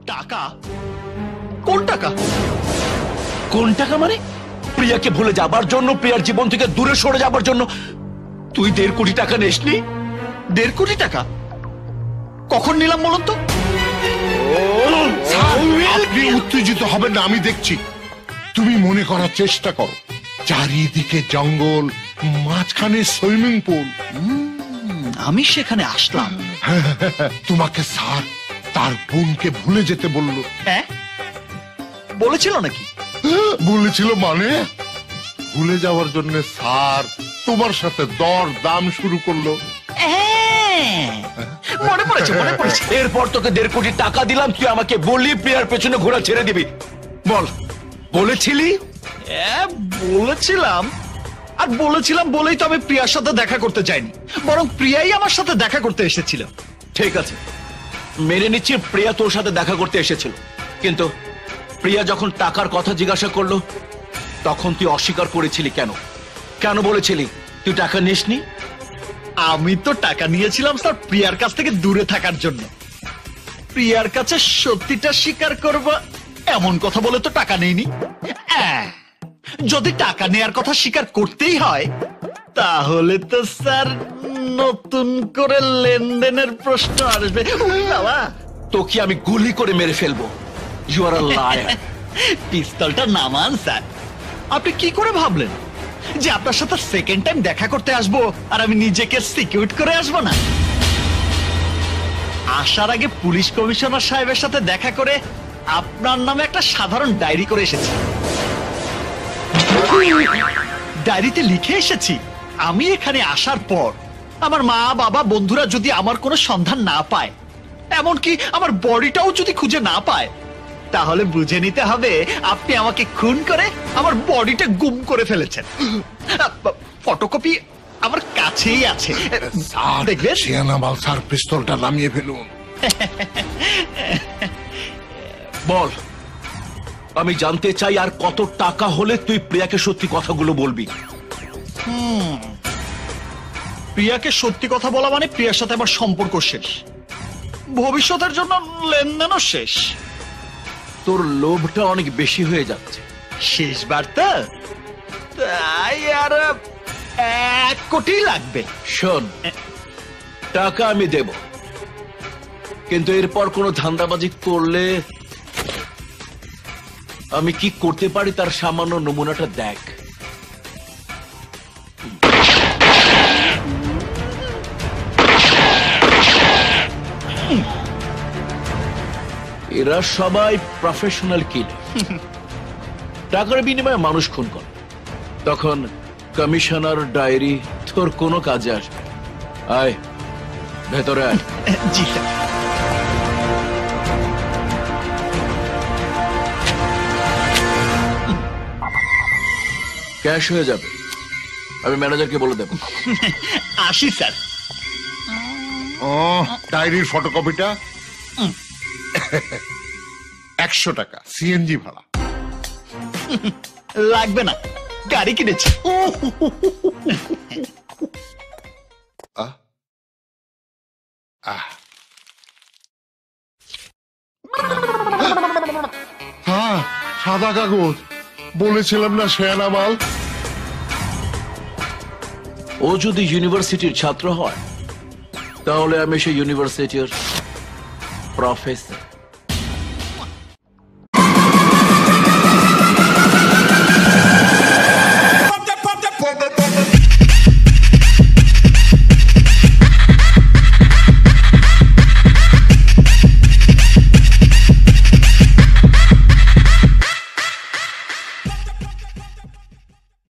টাকা? কোন টাকা? কোন টাকা মানে? প্রিয়াকে ভুলে যাবার জন্য, প্রিয়ার জীবন থেকে দূরে সরে যাবার জন্য তুই 1.5 কোটি টাকা নিসনি? 1.5 কোটি টাকা কখন নিলাম বলুন তো? আপনি উত্তেজিত হবেন না, আমি দেখছি। তুমি মনে করার চেষ্টা করো, চারিদিকে জঙ্গল, মাঝখানে সুইমিং পুল। আমি সেখানে আসলাম। তোমাকে স্যার তার বোনকে ভুলে যেতে বললো। হ্যাঁ, বলেছিল নাকি? বলেছিল মানে? ভুলে যাওয়ার জন্য স্যার তোমার সাথে দর দাম শুরু করলো। মনে পড়েছে, মনে পড়েছে। এরপর তোকে 1.5 কোটি টাকা দিলাম, তুই আমাকে বললি প্রিয়ার পেছনে ঘোরা ছেড়ে দিবি। বল, বলেছিলি? বলেছিলাম, আর বলেছিলাম বলেই তো আমি প্রিয়ার সাথে দেখা করতে যাইনি, বরং প্রিয়াই আমার সাথে দেখা করতে এসেছিল। ঠিক আছে, মেনে নিচ্ছি প্রিয়া তোর সাথে দেখা করতে এসেছিল, কিন্তু প্রিয়া যখন টাকার কথা জিজ্ঞাসা করলো তখন তুই অস্বীকার করেছিলি কেন? কেন বলেছিলি তুই টাকা নিসনি? আমি তো টাকা নিয়েছিলাম স্যার প্রিয়ার কাছ থেকে দূরে থাকার জন্য। প্রিয়ার কাছে সত্যিটা স্বীকার করব এমন কথা বলে তো টাকা নেইনি। যদি টাকা নেয়ার কথা স্বীকার করতেই হয় তাহলে তো স্যার নতুন করে লেনদেনের প্রশ্ন আসবে। বাবা, তোকে আমি গুলি করে মেরে ফেলবো। You R a liar. পিস্তলটা নামান স্যার। আপনি কি করে ভাবলেন যে আপনার সাথে সেকেন্ড টাইম দেখা করতে আসবো আর আমি নিজেকে সিকিউর করে আসবো না? আসার আগে পুলিশ কমিশনার সাহেবের সাথে দেখা করে আপনার নামে একটা সাধারণ ডায়েরি করে এসেছি। ডায়েরিতে লিখে এসেছি আমি এখানে আসার পর আমার মা বাবা বন্ধুরা যদি আমার কোনো সন্ধান না পায়, এমনকি আমার বডিটাও যদি খুঁজে না পায়, তাহলে বুঝে নিতে হবে আপনি আমাকে খুন করে আমার বডিটা গুম করে ফেলেছেন। ফটোকপি আমার কাছেই আছে, দেখবেন। শিয়ানামাল স্যার পিস্তলটা নামিয়ে ফেলুন। বল, আমি জানতে চাই আর কত টাকা হলে তুই প্রিয়াকে সত্যি কথাগুলো বলবি? প্রিয়াকে সত্যি কথা বলা মানে প্রিয়ার সাথে আমার সম্পর্ক শেষ, ভবিষ্যতের জন্য লেনদেনও শেষ। তোর লোভটা অনেক বেশি হয়ে যাচ্ছে। শেষবার তো তাই, আর 1 কোটি লাগবে। শোন, টাকা আমি দেব, কিন্তু এরপর কোনো ধান্দাবাজি করলে আমি কি করতে পারি তার সামান্য নমুনাটা দেখ। এরা সবাই প্রফেশনাল কিলার, টাকার বিনিময়ে মানুষ খুন করে। তখন কমিশনার ডায়েরি তোর কোনো কাজে আসবে। আয় ভেতরে আয়। জি স্যার। ক্যাশ হয়ে যাবে, আমি ম্যানেজারকে বলে দেব। আসি স্যার। ডায়েরির ফটোকপিটা 100 টাকা সিএনজি ভাড়া। লাগবে না, গাড়ি কিনেছি। হ্যাঁ, সাদা কাগজ। বলেছিলাম না শিয়ানামাল। ও যদি ইউনিভার্সিটির ছাত্র হয় তাহলে আমি সেই ইউনিভার্সিটির প্রফেসর।